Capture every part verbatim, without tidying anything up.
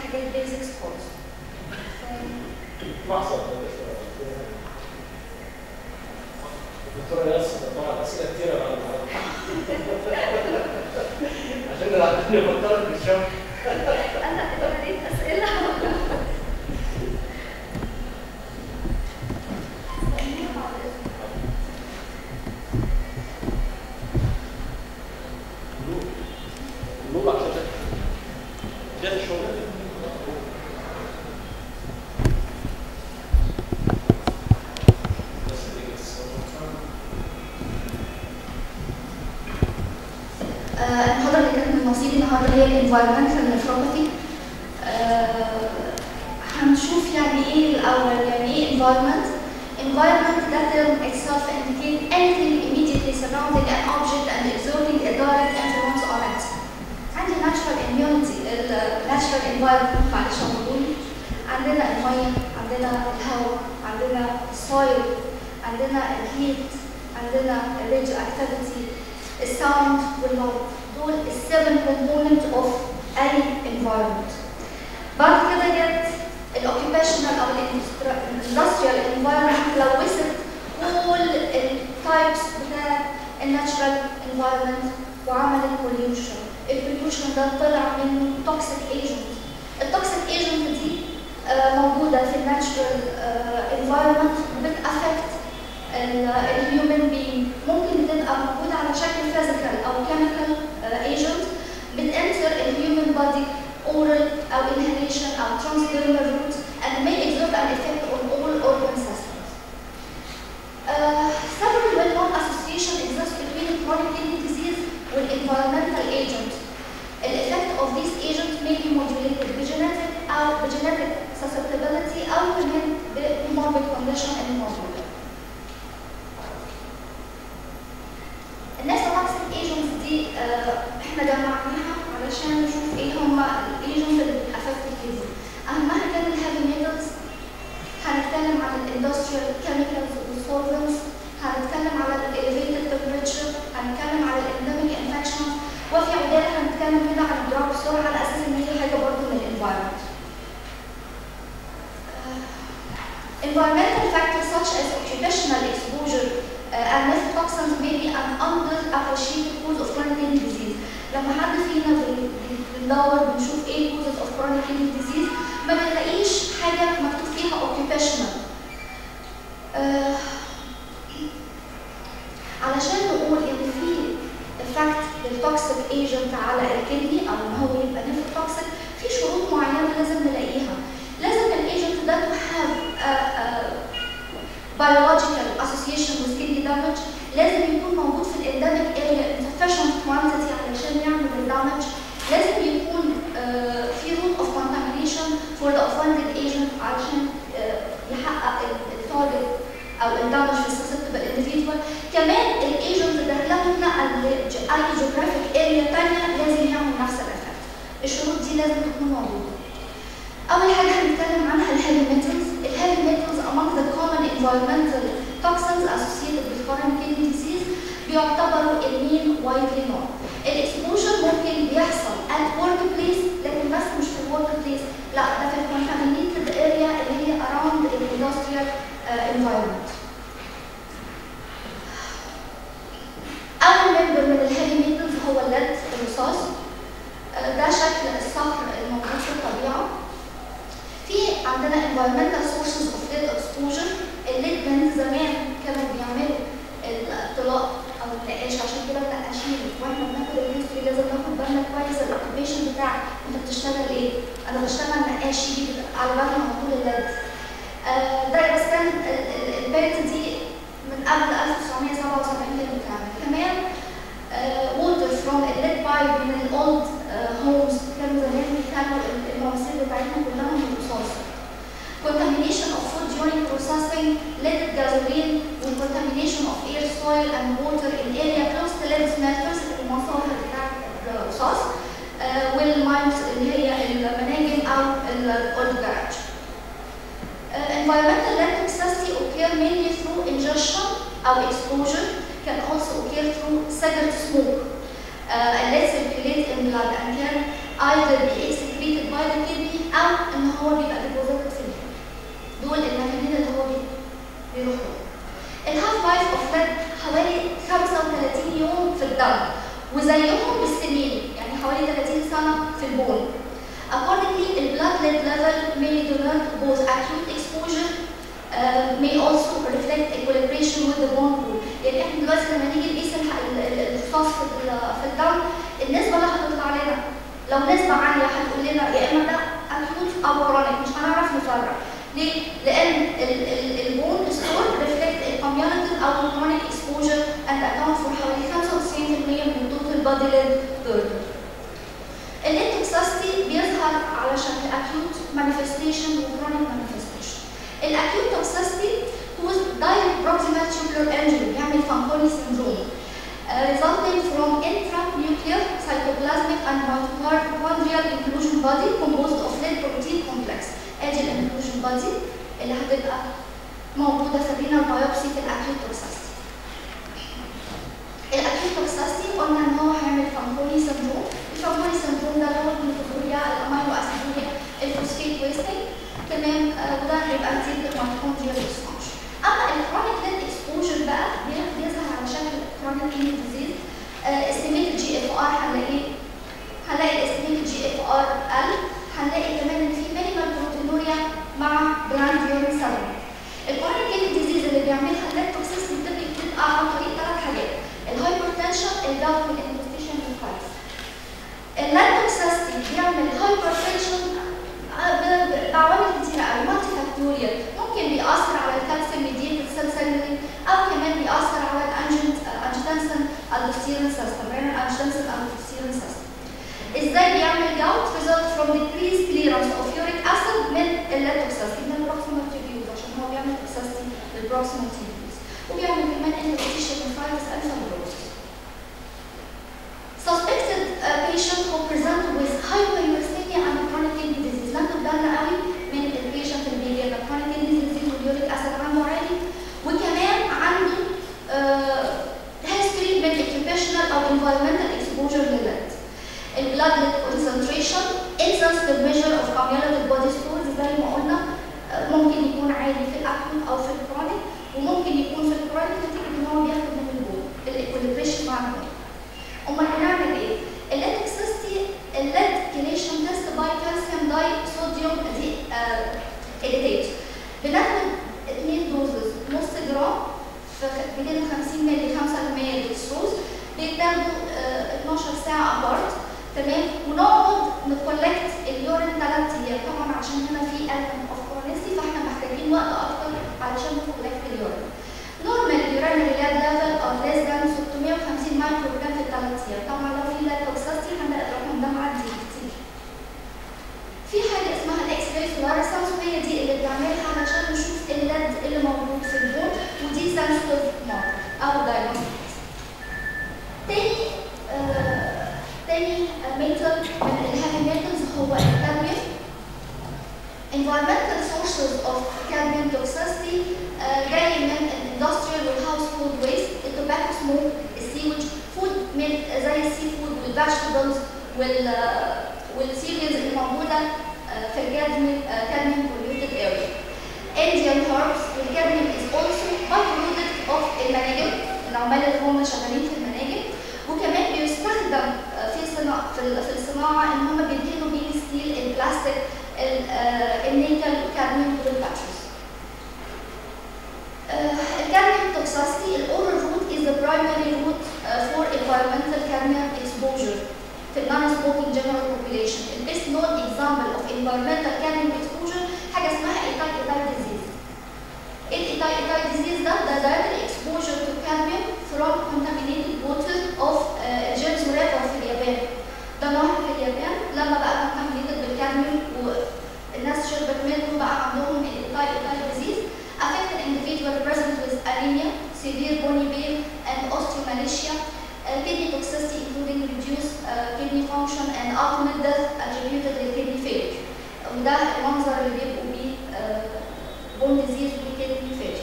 حاجات بيزكس خالص. لحظه الدكتوره ياسر طبعا اسئله كتيره بعد عشان نفكرك بالشرح. انا وريت اسئله نور عشان جات الشغل المحاضرة اللي كانت من نصيبي النهارده هي الانفايرمنتال نيفروباثي. هنشوف يعني ايه الأول، يعني ايه environment. Environment that term itself indicates anything immediately surrounding an object and exerting a direct influence on it. عندي natural immunity، natural environment معلش هقولي، عندنا المية، عندنا الهواء، عندنا السويل، عندنا الهيت، عندنا الراديو اكتيفيتي، الساوند واللايت. دول السبن كومبوننت اوف اي environment. بعد كده جت الاوكيبيشنال او الاندستريال انفايرمنت، لوثت كل التايبس بتاع الناتشرال انفايرمنت وعملت بوليوشن. البوليوشن ده طلع منه توكسيك ايجنت. التوكسيك ايجنت دي موجوده في الناتشرال انفايرمنت بتافكت الهيومن بينج. ممكن تبقى موجوده على شكل فيزيكال او كيميكال ايجنت بتنتر الهيومن بودي oral or inhalation or transdermal route and may exert an effect on all organ systems. Uh, several well-known associations exist between chronic kidney disease and environmental agent. The effect of these agents may be modulated by genetic or by genetic susceptibility or كمان بmorbid condition and morbid. الناس التوكسيك ايجنتس دي uh, احنا جمعناها علشان نشوف ايه هما الايجنتس اللي بتأفكت الكيدني. اهمها كان الهيفي ميتالز، هنتكلم عن الاندستريال كيميكالز والسولفنتس، هنتكلم على الاليفيتد تمبريتشر، هنتكلم على الانديميك انفكشن، وفي عجاله هنتكلم كده عن الدراج بسرعه على اساس ان هي حاجه برضه من الانفايرمنت. Environmental factors such as occupational exposure uh, and toxins may be an underappreciated cause of chronic kidney disease. لما حد فينا بندور بنشوف ايه causes of chronic kidney disease ما بنلاقيش حاجه مكتوب فيها occupational. uh, علشان نقول ان في effect للتوكسيك ايجنت على الكدني او ان هو يبقى نيفروتوكسيك، في شروط معينه لازم نلاقيها. لازم الايجنت ده to have a, a biological association with kidney damage، لازم يكون موجود في الانديميك اريا insufficient quantity علشان يعمل الدامج، لازم يكون uh, في route of contamination for the offended agent علشان uh, يحقق التارجت او الدامج في susceptible individual. كمان الايجنت ده لو اتنقل لاي geographic اريا ثانيه لازم يعمل نفس الافكت. الشروط دي لازم تكون موجوده. أول حاجة هنتكلم عنها الهيفي ميتالز. الهيفي ميتالز among the common environmental toxins associated with chronic kidney disease بيعتبروا المين widely known. الاكسبوجر ممكن بيحصل at work place لكن بس مش في الورك بليس، لا ده في الcontaminated area اللي هي around the industrial uh, environment. أول ممبر من الهيفي ميتالز هو الليد الرصاص. uh, ده شكل الصخر الموجود في الطبيعة. في عندنا environmental sources of lead exposure. الليد بند زمان كانوا بيعملوا الطلاء او النقاش، عشان كده النقاشين واحنا بناخد الهيستوري لازم ناخد بالنا كويس الاوكيبيشن بتاعك، انت بتشتغل ايه؟ انا بشتغل نقاش، يجي على بالي على طول الليد. آه ده بس كان البيت دي من قبل ألف وتسعمية سبعة وسبعين كانوا بتعمل. كمان ووتر فروم الليد بايب من الاولد هومز كانوا زمان بيخلوا المواسير بتاعتنا كلها من الرصاص. Contamination of food during processing, lead gasoline, and contamination of air, soil, and water in area close to lead smelters المصادر بتاعت الرصاص uh, والماينز اللي هي المناجم أو الأولد جارج. Uh, environmental lead toxicity occur mainly through ingestion or exposure, can also occur through cigarette smoke. Uh, and lead circulate in blood and can either be excreted by the kidney أو إن هو بيبقى deposited في الكدني. دول المكانين اللي هو بيروح لهم. الهاف لايف اوف ليد حوالي خمسة وثلاثين يوم في الدم وزيهم بالسنين، يعني حوالي ثلاثين سنة في البون. Accordingly, the blood lead level may denote both acute exposure uh, may also reflect equilibration with the bone pool. يعني احنا دلوقتي لما نيجي نقيس الرصاص في الدم النسبة اللي هتطلع لنا لو نسبة عالية هتقول لنا يا إما ده acute أو chronic، مش هنعرف نفرق. ليه؟ لأن البون ستور ريفلكت الكوميونيتيف أو الكرونيك اكسبوجر and account for حوالي خمسة وتسعين بالمية من التوتال بادي ليد بيردن. الليد توكسيستي بيظهر على شكل acute manifestation و chronic manifestation. الأكيوت توكسيستي هو direct proximal tubular injury يعمل فانكوني syndrome uh, resulting from intranuclear cytoplasmic and mitochondrial inclusion body composed of lead protein complex. ادي الانكلوجن بادي اللي هتبقى موجوده في الرينال بايوبسي في الاكيوت توكسيستي. الاكيوت توكسيستي قلنا ان هو هيعمل فانكوني سندروم، الفانكوني سندروم ده اللي هو الميتوكوندريا الامينو اسيدوريا الفوسفيت ويستنج تمام، وده هيبقى نتيجه الميتوكوندريا ديسفانكشن. اما الكرونيك ليد اكسبوجر بقى بيظهر على شكل كرونيك كيدني ديزيز. استيميتد جي اف ار هنلاقي هنلاقي الاستيميتد جي اف ار قل، هنلاقي كمان ان في مينيمال بروتينوريا مع بلاند يورين سيدمنت. الكرونيك كيدني ديزيز اللي بيعملها الليد توكسيستي بتبقى عن طريق ثلاث حاجات: الهايبرتنشن، الجلد، والانفستيشن والكايس. الليد توكسيستي بيعمل هايبرتنشن بعوامل كتيره قوي مالتي فاكتوريال، ممكن بيأثر على الكالسيوم ميديتد سيل سيجنالينج او كمان بيأثر على الانجيوتنسين الدوستيرون سيستم، رينال انجيوتنسين الدوستيرون سيستم. ازاي بيعمل جاوت؟ result from decreased clearance of uric acid من الليد توكسيستي من البروكسيمال تيبيوز عشان هو بيعمل توكسيستي للبروكسيمال تيبيوز، وبيعمل كمان interstitial nephritis and fibrosis. Suspected uh, patient who present with hyperuricemia and chronic kidney disease. ناخد بالنا قوي من البيشنت اللي بيجي لنا chronic kidney disease واليوريك اسيد عنده عالي، وكمان عنده history من occupational او environmental exposure للlead. البلاد concentration insensitive measure of cumulative body stores زي ما قلنا ممكن يكون عالي في الاكيوت او في الكرونيك، وممكن يكون في الكرونيك نتيجه ان هو بياخد من البول الايكوليبريشن مع البول. امال هنعمل ايه؟ الليد توكسيستي الليد كيليشن تيست باي كالسيوم داي صوديوم دي اديتيت. بناخد اثنين دوزز نص جرام في مئتين وخمسين مللي خمسة بالمية ديكستروز، بيتاخدوا اتناشر ساعه ابارت تمام، ونقعد نكولكت اليورين ثلاث ايام. طبعا عشان هنا في element of chronicity فاحنا محتاجين وقت اكتر علشان نكولكت اليورين. نورمال urinary lead level or less than ستمية وخمسين مايكروجرام في الثلاث ايام. طبعا لو في lead toxicity هنلاقي الرقم ده معدي كتير. في حاجه اسمها الاكس راي فلوريسنس، وهي دي اللي بنعملها علشان نشوف الليد اللي موجود في البول، ودي sensitive marker او diagnostic. تاني آه تاني ميتال من الهيفي ميتالز هو الكادميوم. environmental sources of cadmium toxicity جاي من الاندستريال والهاوسهولد ويست، التوباكو سموك، السيوج، فود من زي السي فود والفيجيتابلز والسيريالز اللي موجوده في الكادميوم cadmium polluted area. Indian herbs والكادميوم is also byproduct of المناجم، العمال اللي هم شغالين في المناجم، وكمان بيستخدم في صناعه في الصناعه ان هم بيدهنوا بيه الستيل، البلاستيك، النيكل، الكادميوم والباتريز. الكادميوم توكسيستي الاورال روت is the primary route for environmental cadmium exposure في non smoking general population. The best known example of environmental cadmium exposure حاجه اسمها ايتاي ايتاي disease. الايتاي ايتاي disease ده ده direct exposure to cadmium from contaminated water of جيمس ريفر في اليابان. ده نهر في اليابان لما بقى contaminated بالكادميوم والناس شربت منه بقى عندهم الايتاي ايتاي disease. Affected individual present with anemia, severe bony pain, and osteomalacia, uh, kidney toxicity including reduced uh, kidney function and ultimate death attributed to kidney failure. وده المنظر اللي بيبقوا بيه bone disease وكidney failure.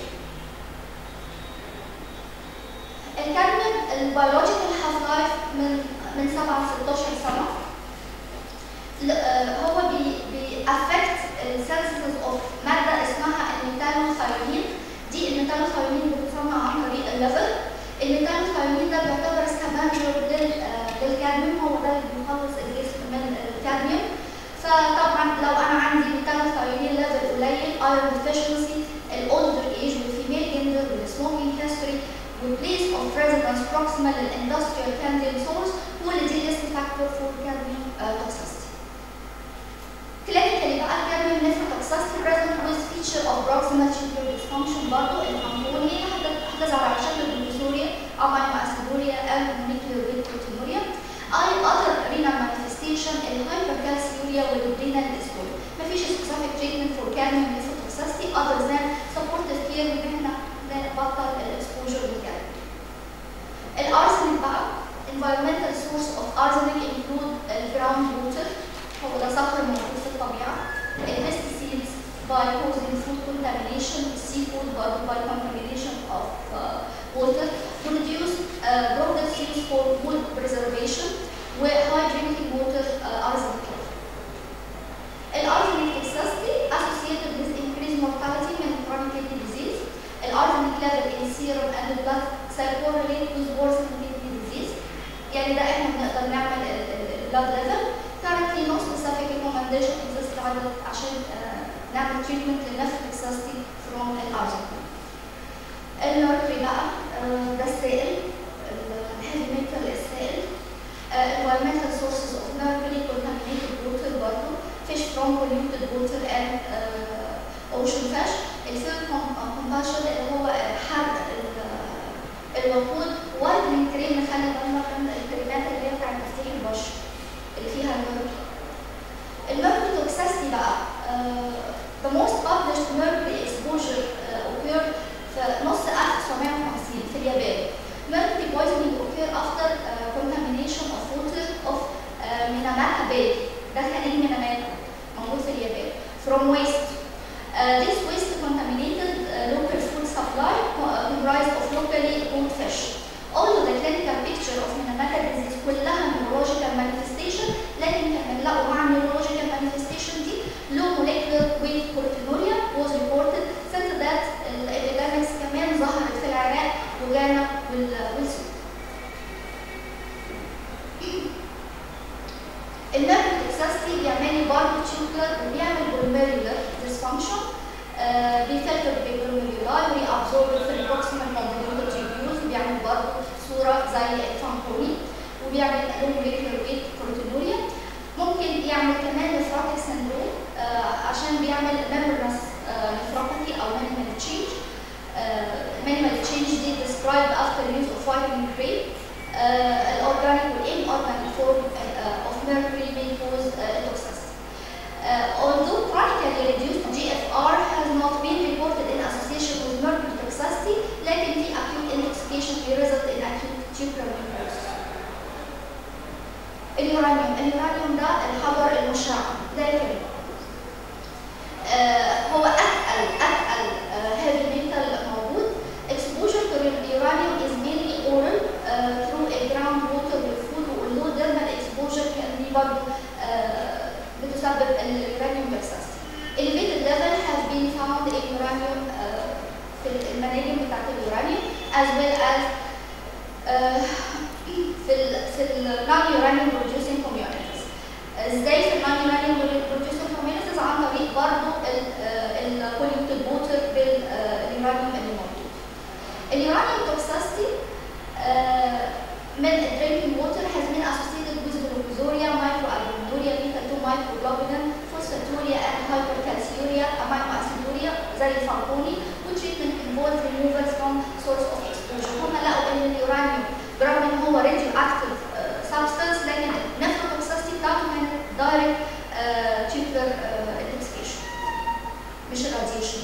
الكادميوم البيولوجيكال هاف لايف من من سبعة ل ستاشر سنة. هو بي بيأفكت السنسز اوف ماده اسمها الميثانوثايونين. دي الميثانوثايونين بتصنع عن طريق الليفل. الميثانوثايونين ده بيعتبر سكافنجر للكادميوم، هو ده اللي بيخلص الجسم من الكادميوم. فطبعا لو انا عندي ميثانوثايونين ليفل قليل، ايرون ديفيشنسي، الاولدر ايج والفيميل جندر والسموكينج هيستوري والبليس اوف ريزيدنس بروكسيمال للاندستريال كادميوم سورس، كل دي ريسك فاكتور فور كادميوم توكسيستي. كلينيكالي بقى الكادميوم نيفروتوكسيستي بريزنت ويز فيتشر اوف بروكسيمال تيوبولار ديسفانكشن، برضه الهرموني هتظهر على شكل الجلوسوريا او مايواسيدوريا او مونيكيولر ويت بروتينوريا. اي اذر رينال مانيفستيشن الهايبركالسيوريا والرينال ديسبول. مفيش سبيسيفيك تريتمنت فور كادميوم نيفروتوكسيستي اذر ذان سبورتيف كير ان احنا نبطل الاكسبوجر للكادميوم. الارسنال بقى environmental source of arsenic include الجراوند ووتر، هو ده صخر موجود في الطبيعه. البيستيسيدز by causing food contamination, seafood برضه by contamination of uh, water, produce uh, products used for wood preservation و high drinking water uh, arsenic level. Arsenic toxicity associated with increased mortality من chronic kidney disease. Arsenic level in serum and blood cell correlate with worsening kidney disease. يعني ده احنا بنقدر نعمل البلاد ليفل. currently no specific recommendation exists عشان uh, نعمل treatment للنيفروتوكسيستي from الارسنال. الميركوري بقى ده السائل، الهيفي ميتال السائل. environmental sources of mercury contaminated water برضه fish from polluted water and uh, ocean fish. الفيل combustion اللي هو حرق الوقود، whitening cream نخلي بالنا من الكريمات اللي هي بتاعت تفتيح البشر اللي فيها الميركوري. الميركوري توكسيستي بقى uh, the most published mercury exposure uh, occurred في نص ألف وتسعمائة وخمسين في اليابان. Mercury poisoning occurred after uh, contamination of water of uh, Minamata Bay. ده خليج ميناماتا موجود في اليابان. From waste. Uh, this waste contaminated uh, local food supply uh, comprised of locally caught fish. Although the clinical picture of Minamata disease كلها neurological manifestation، لكن كان لقوا مع neurological manifestation دي low molecular weight proteinuria was reported since that الابيديميكس كمان ظهرت في العراق وغانا والسود. الميركوري توكسيستي بيعمل برضه تيوبولار وبيعمل glomerular dysfunction، آه بيفلتر بالجلوميرولاي ويابزورب في البروكسيمال convoluted tubules وبيعمل برضه صوره زي الفانكوني وبيعمل low molecular weight proteinuria. ممكن يعمل كمان نفروتيك سندروم آه عشان بيعمل membranous nephropathy او minimal change. minimal change دي described after use of vitamin K. الاورجانيك والاnorganic form of mercury may cause toxicity. Although chronically reduced G F R has not been reported in association with mercury toxicity، لكن في acute intoxication may result in acute tubular necrosis. اليورانيوم، اليورانيوم ده الحجر المشع ده كده. آه هو أتقل أتقل heavy metal موجود. Exposure to uranium is mainly oral uh, through a groundwater والfood والlow dermal exposure can be برضه uh, بتسبب اليورانيوم toxicity. Elevated level has been found in uranium uh, في المناجم بتاعت اليورانيوم as well as uh, في ال في ال non uranium producing communities. ازاي في non uranium producing communities؟ عن طريق برضه ال polluted water باليورانيوم اللي موجود. اليورانيوم toxicity من drinking water has been associated with glucosuria, microalbuminuria, beta two microglobulin, phosphaturia and hypercalciuria, aminoaciduria زي الفانكوني. وتريتمنت involved removal from source of exposure. هم لقوا ان اليورانيوم برغم ان هو radio active uh, substance لكن النيفروتوكسيستي بتاعته كانت direct uh, tubular uh, intoxication مش الراديشن.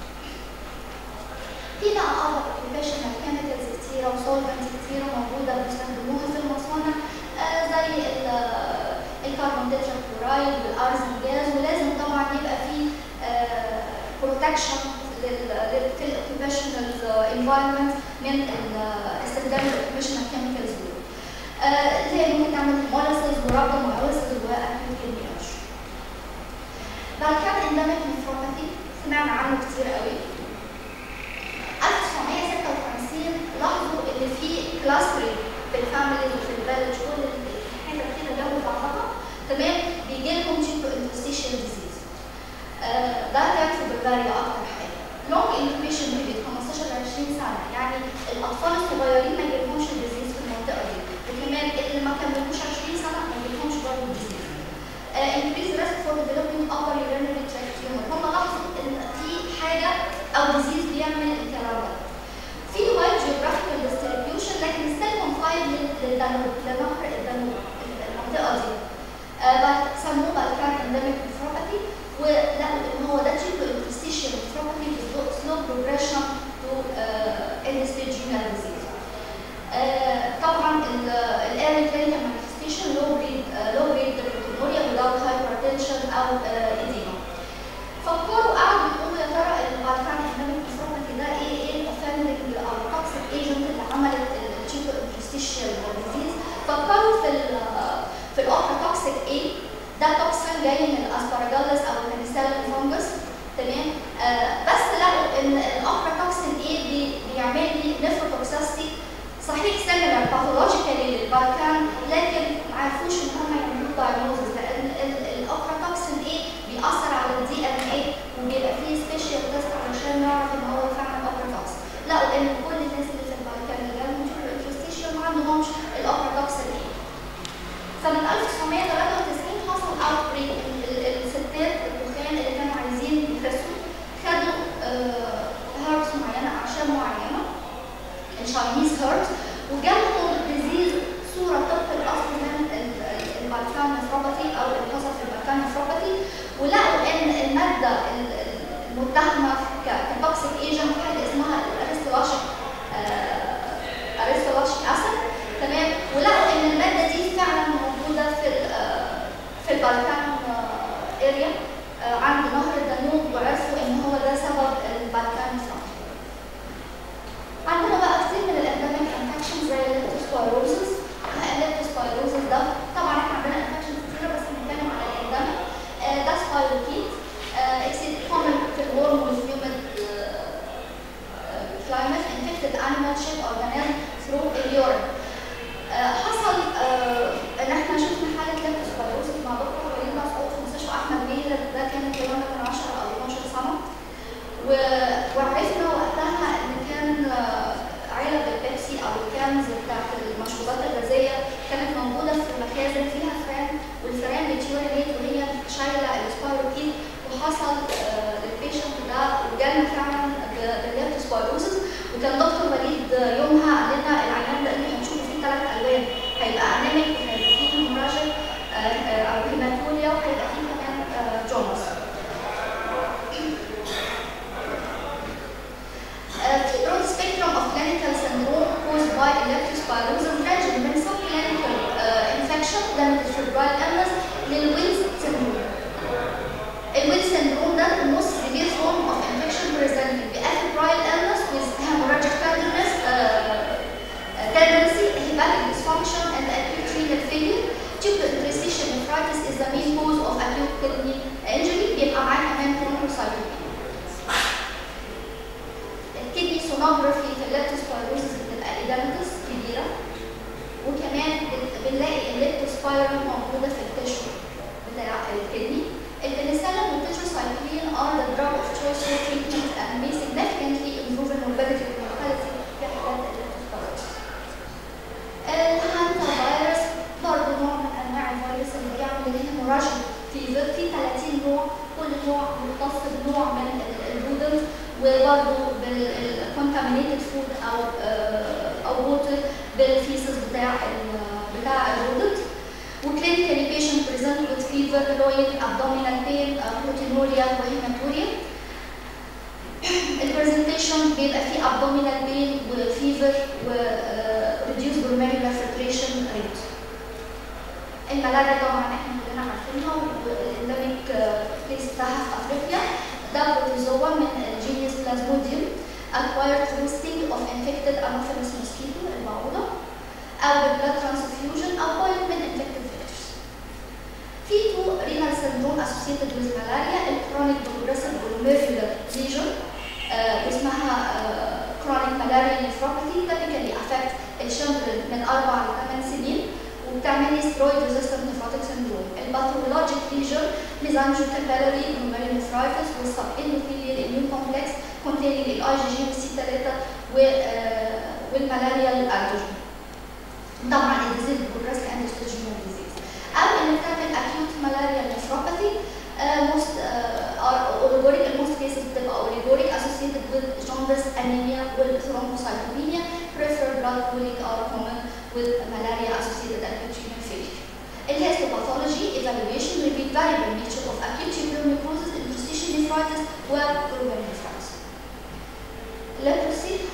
في بقى other occupational chemicals كتيرة وsolvents كتيرة موجودة بيستخدموها في المصانع uh, زي الكربون تتراكلورايد والارزن جاز، ولازم طبعا يبقى في uh, protection في الاوكيبيشنال environment من استخدام الاوكيبيشنال كيميكالز دول. اللي هي ممكن تعمل هيموليسيس ورابدومايوليسيس واكيوت كيدني انجري. بالكان اندمج نفروباثي سمعنا عنه كتير قوي. ألف وتسعمية ستة وخمسين لاحظوا ان في كلاسترينج في الفاميليز وفي الفيلج كل الحتت كده جنب بعضها تمام بيجي لهم تيوبو انترستيشال ديزيز. ده كان في بلغاريا اكتر حاجه. لونج انكوبيشن بيريد خمستاشر ل عشرين سنه، يعني الاطفال الصغيرين ما يجيلهمش الديزيز في المنطقه دي، وكمان اللي ما كملوش عشرين سنه ما يجيلهمش برضه الديزيز. انكريز ريسك فور ديفلوبينج upper urinary tract tumor. هم لاحظوا ان في حاجه او ديزيز بيعمل الكلام ده. في وايد جيوغرافيكال ديستريبيوشن لكن ستيل كونفايند للدانوب لنهر الدانوب المنطقه دي. بس سموه بالكان انديميك نفروباثي، ولقوا ان هو ده تيوبو انترستيشال نفروباثي سلو بروجريشن تو اند ستيج رينال ديزيز. طبعا الايرلي كلينيكال مانيفستيشن لو جريد لو جريد بروتينوريا without hypertension او ايديما. فكروا قعدوا يقولوا يا ترى البالكان انديميك نفروباثي ده ايه ايه الاوفندنج او التوكسيك ايجنت اللي عملت التيوبو انترستيشال ديزيز. فكروا في ال في الاوبرا توكسيك ايه، ده توكسين جاي من الاسباراجالس او البنسلين فونجس تمام. آه بس لقوا ان الاوبرا توكسين ايه بي بيعمل لي نفروتوكسيستي صحيح سيميلر باثولوجيكالي للبالكان، لكن ما عرفوش ان هم يعملوا دايجنوزز لان الاوبرا توكسين ايه بيأثر على الدي ان ايه وبيبقى فيه سبيشال تيست علشان نعرف ان هو فعلا اوبرا توكسين. لقوا ان كل الناس اللي في البالكان اللي جالهم تيوبو انترستيشن ما عندهمش الاوبرا توكسين ايه. سنة ألف وتسعمية تلاتة وتسعين حصل اوت بريك، الستات الدخان اللي كانوا عايزين يخسوا خدوا هيربس معينه اعشاب معينه الشاينيز هيربس وجالهم ديزيز صوره طبق الاصل من البالكان نفروباثي او اللي حصل في البالكان نفروباثي، ولقوا ان الماده المتهمه كتوكسيك ايجنت حاجه اسمها الارستولاشيك ارستولاشيك اسيد تمام. ولقوا ان الماده دي فعلا موجوده في في البالكان اريا عند نهر الدانوب، وعرفوا ان هو ده سبب البالكان نفروباثي. عندنا بقى كتير من الانديميك انفكشنز زي الليبتوسبيروزس. الليبتوسبيروزس ده طبعا احنا عندنا انفكشنز كتيره بس بنتكلم على الانديميك. ده سبايروكيت اكسيد كومن في الورم والهيومن كلايمت انفكتد انيمال شيب اورجانيزم ثرو اليورين. حصل ان احنا شفنا حاله ليبتوسبيروزس مع دكتور وليد مسعود في مستشفى احمد بيه، ده كان الكلام ده من عشرة او اتناشر سنه، وعرفنا وقتها ان كان علب البيبسي او الكنز بتاعت المشروبات الغازيه كانت موجوده في مخازن فيها فران، والفران بتيورينيت وهي شايله السبايروكيت، وحصل للبيشنت ده وجالنا فعلا بالليبتوسبيروزس. وكان دكتور وليد يومها قال لنا العيان ده اللي هنشوفه فيه ثلاث الوان، هيبقى انيميك وهيبقى فيه هيموراجيك او هيماتوريا وهيبقى فيه كمان جونس. في broad spectrum of clinical syndrome caused by leptospirosis ranging من subclinical infection limited febrile illness للويلز syndrome. الويلز syndrome ده the most severe form of infection presenting بfebrile illness with hemorrhagic tenderness, tendency, hepatic dysfunction, and acute renal failure. Tubular interstitial nephritis is the main cause of acute kidney injury. بيبقى معاه كمان thrombocytopenia. الكدني سونوجرافي في الليبتوسبيروزس بتبقى ايدامتس كبيره، وكمان بنلاقي الليبتوسبيرال موجوده في التشو بتاع الكدني. البنسلين والتتراسايكلين are the drug of choice for treatment and may significantly improve the morbidity and mortality في حالات الليبتوسبيروزس. الهانتا فيروس برضه نوع من انواع الفيروس اللي بيعمل الهيموراجيك فيفر، في ثلاثين نوع، كل نوع مختص بنوع من البودلز، وبرضه بالكونتامينيتد فود او او ووتر بالفيسز بتاع بتاع البودلز. وكلينيكالي بيشنت بريزنت وذ فيفر، لويد، ابدومينال بين، بروتينوريا وهيماتوريا. البرزنتيشن بيبقى فيه ابدومينال بين وفيفر وريديوس glomerular filtration rate. الملاريا طبعا احنا كلنا عارفينها والانديميك بليس بتاعها في افريقيا. ده بروتوزوا من الجينيس بلازموديوم acquired through sting of infected anopheles mosquito البعوضة، أو blood transfusion أو point من infected vectors. في two renal syndrome associated with malaria, chronic progressive glomerular lesion واسمها chronic malarial nephropathy typically affect الشمبرين من أربع لثمان سنين وبتعمل steroid resistant nephrotic syndrome. الباثولوجيك lesion mesangiocapillary glomerulonephritis والsubendothelial immune complex containing ال I G G وال C ثلاثة والمالاريال antigen. طبعا الديزيز progressive and stagional disease. أو إنك تعمل acute malarial nephropathy most اوليجوريك most cases بتبقى اوليجوريك associated with jaundice, anemia والthrombocytopenia. Peripheral blood pooling are common with malaria associated acute renal failure. Histopathology evaluation reveal variable nature of acute tuberous necrosis, interstitial nephritis وglomerulonephritis. Leprosy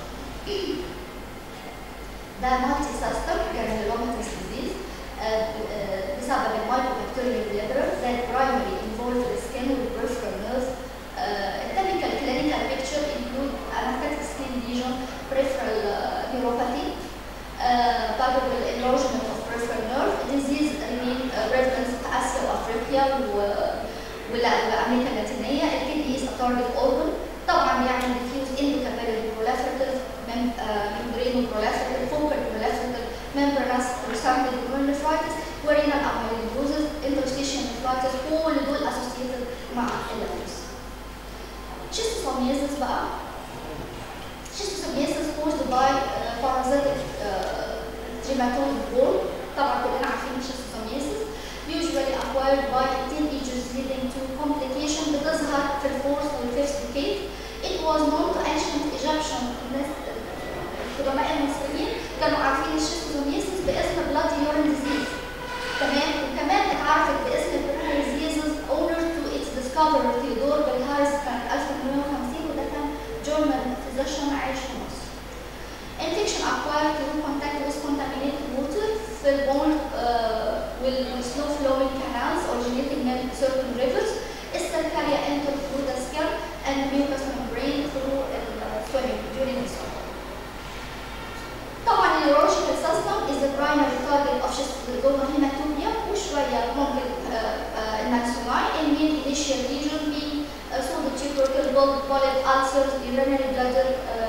ده multi-system granulomatous disease بسبب المايكوبكتيريال ليبرال that primary involve the skin with peripheral nerves. Typical clinical picture include anastatic skin lesion, peripheral neuropathy, palpable enlargement of peripheral nerve. Disease remain prevalent في آسيا وأفريقيا والأمريكا اللاتينية. الكدني is a target organ. طبعا بيعمل diffuse endocapillary proliferative, membrane proliferative, focal proliferative, membranous percutaneous glomerulonephritis وrenal amyloidosis, interstitial nephritis كل دول associated مع الليبروسي. Schistosomiasis بقى Schistosomiasis caused by uh, parasitic uh, trematode worm. طبعا كلنا عارفين Schistosomiasis usually acquired by teenagers leading to complication بتظهر في الفورث والفيفث decade. It was known to ancient Egyptian القدماء المصريين كانوا عارفين الشيستوزومياسيس باسم bloody urine disease. تمام وكمان اتعرفت باسم البرونيال diseases owner to its discoverer ثيودور بالهارس سنة ألف وثمانمائة وخمسين وده كان German physician عايش في مصر. Infection acquired through contact with contaminated water في البول والslow flowing canals originating in certain rivers. Escherichia enter through the skin and mucous membrane through swimming during the summer. طبعا الneurological system is the primary target of schistosomal hematuria وشوية ممكن المنسوماي in main initial lesion being pseudotubercle, polyp, ulcers, urinary bladder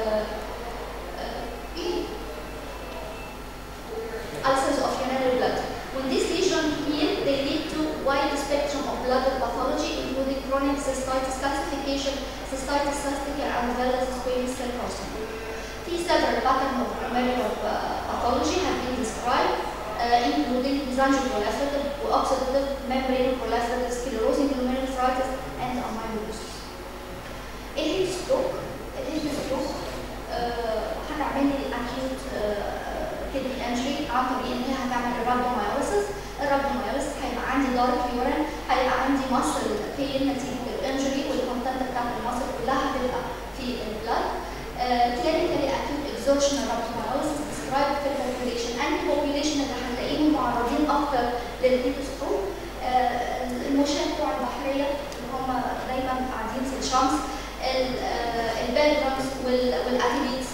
ulcers of urinary bladder. When this lesion heal, they lead to wide spectrum of bladder pathology including chronic cystitis calcification, cystitis cystica and villus squamous cell carcinoma. Several patterns of glomerular pathology have been described, uh, including mesangial-proliferative, oxidative, membrane-proliferative, sclerosing glomerulonephritis, and amyloidosis. الهيت ستروك الهيت ستروك هتعمل لي acute kidney injury عن طريق ان هي هتعمل rhabdomyolysis. الرhabdomyolysis هيبقى عندي دارك يورين، هيبقى عندي muscle pain نتيجه الانجري والكونتنت بتاعت المصل كلها هتبقى في البلاد. clinically acute exertional rhabdomyolysis described في الpopulation and population اللي هنلاقيهم معرضين اكتر للهيت ستروك. المشاة بتوع البحريه اللي هم دايما قاعدين في الشمس، البالجرامز والاثليتس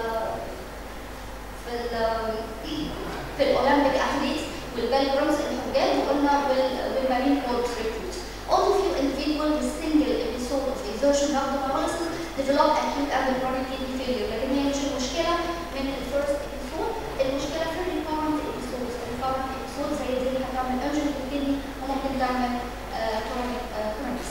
في ال في الاولمبيك اثليتس والبالجرامز الحجاج وقلنا والمارين كوربس ريكروت. All few individuals with single episode of exertion rhabdomyolysis develop acute and chronic kidney failure، لكن هي مش المشكله من الفيرست episode، المشكله في الريكورنت episodes. الريكورنت episodes زي دي اللي هتعمل انجري في الكدني وممكن تعمل كرونيك كرونيكس.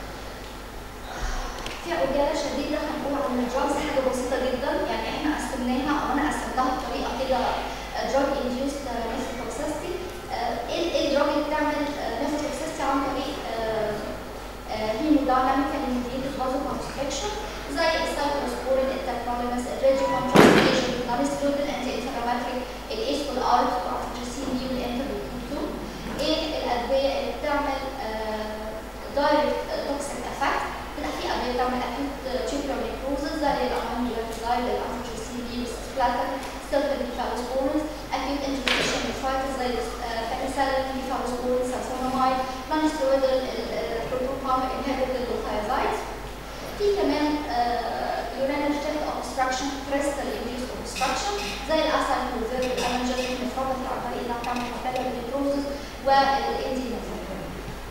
في عجاله شديده هنقول عن الدراجز حاجه بسيطه جدا، يعني احنا قسمناها او انا قسمتها بطريقه كده دراج انديوست نيفروتوكسيستي. ايه ايه الدراج اللي بتعمل نيفروتوكسيستي عن طريق هيمودايناميكال ميديتد فازوكونستريكشن زي السايكلوسبورين، التاكرولينس، الريجيكونتراسيشن، النونسترويدال انتي انفلاماتوري، الايس والارت والارتجسين دي والانترلوكين اتنين. ايه الادويه اللي بتعمل دايركت توكسيك افكت؟ كده في ادويه بتعمل اكيوت تيوبرال نيكروزس زي الامونيولايزايد، الارتجسين دي، السبلاتا، سيلفيديفالوسبورينز، اكيوت انترستيشن نيفرايتس زي البنسلين، ديفالوسبورين، سالفونامايد، نونسترويدال بروتوبامب انهبيتور والثايازايد. في كمان urinary tract obstruction، crystal induced obstruction زي الاسايكلوفير، الانجينيك نيفروباثي عن طريق انها بتعمل papillary necrosis والاندي نيفروباثي.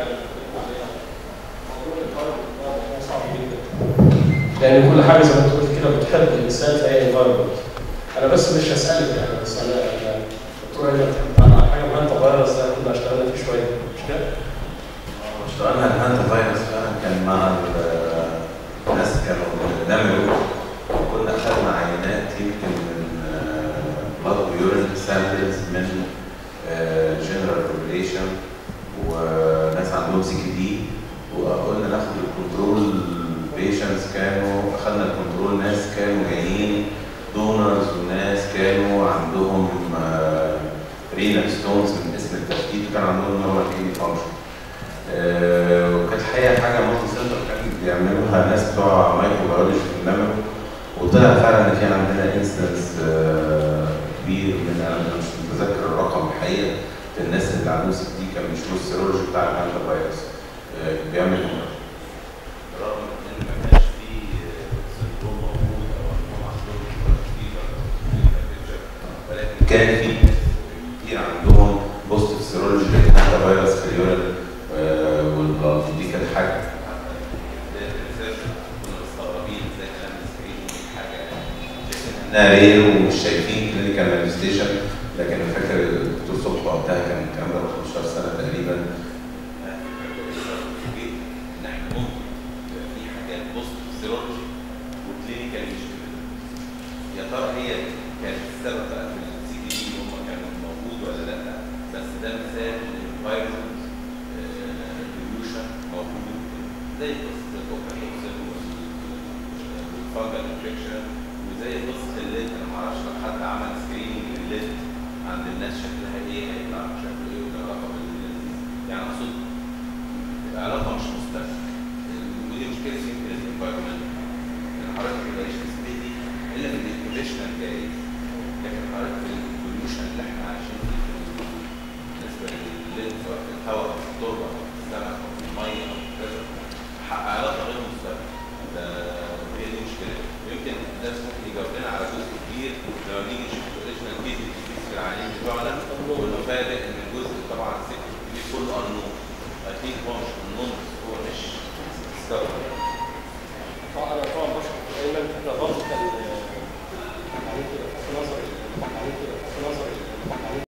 حاجه بتقول عليها موضوع الانفايرمنت ده موضوع صعب جدا. لان كل حاجه زي ما انت قلت كده بتحب الانسان فهي انفايرمنت. انا بس مش هسالك يعني بس انا يعني الدكتور هنا بتتكلم على حاجه مهمه فيروس ده كنا اشتغلنا فيه شويه مش كده؟ اشتغلنا على الهانتا فيروس فعلا كان مع الناس كانوا بيعملوا وكنا اخذنا عينات يمكن من بلاد ويورين سامبلز من جنرال بوبيليشن وناس عندهم سي كي دي وقلنا ناخد الكنترول بيشنتس كانوا اخذنا الكنترول ناس كانوا جايين دونرز وناس كانوا عندهم رينال ستونز من اسم التشخيص وكان عندهم نورمال كيدني فانكشن. وكانت الحقيقه حاجه مالتي سنتر كان بيعملوها ناس بتوع مايكروبيولوجي في النمر وطلع فعلا ان في عندنا انستنس كبير من انا مش متذكر الرقم الحقيقه الناس اللي عندهم سي دي كان مش له السيرولوجي بتاع الهانتا فيروس بيعمل رغم ان ما كانش في سندروم موجود او انهم عندهم ولكن كان في كتير عندهم بوزيتيف سيرولوجي للهانتا فيروس في اليورين والبلاد دي كانت حاجه كنا مستغربين ازاي كان سكرين حاجه شايفينها رير ومش شايفين كلينيكال مانيفستيشن لكن انا فاكر الدكتور صبحي وقتها كان الكلام ده خمستاشر سنه تقريبا ان احنا ممكن في حاجات بوزيتيف سيرولوجي وكلينيكال مش يا ترى هي كانت السبب بقى في السي دي دي هم كانوا موجود ولا لا بس ده مثال للفيروس موجود زي قصه الكوكايين والفانجل انفكشن وزي قصه الليد انا ما اعرفش لو حد عمل سكريننج للليد عند الناس شكلها ايه هيطلع شكله ايه ولا علاقه بالليد يعني اقصد علاقه مش مستقبل ودي مشكله في الانفايرمنت ان حضرتك ما تقدرش تثبتي الا من الكونديشن الجاي لكن حضرتك في البوليوشن اللي احنا عايشين فيه بالنسبه للليد سواء في الهواء او في التربه او في السمك او في الميه او في كذا علاقه غير مستقبل ده هي دي مشكله ويمكن ده ممكن يجاوب لنا على جزء كبير لما نيجي نشوف الاوريجنال كيدني ديزيز في العيانين بتوعنا والمفاجئ ان الجزء طبعا السكر كله انون اكيد هو مش انون هو مش مستقبل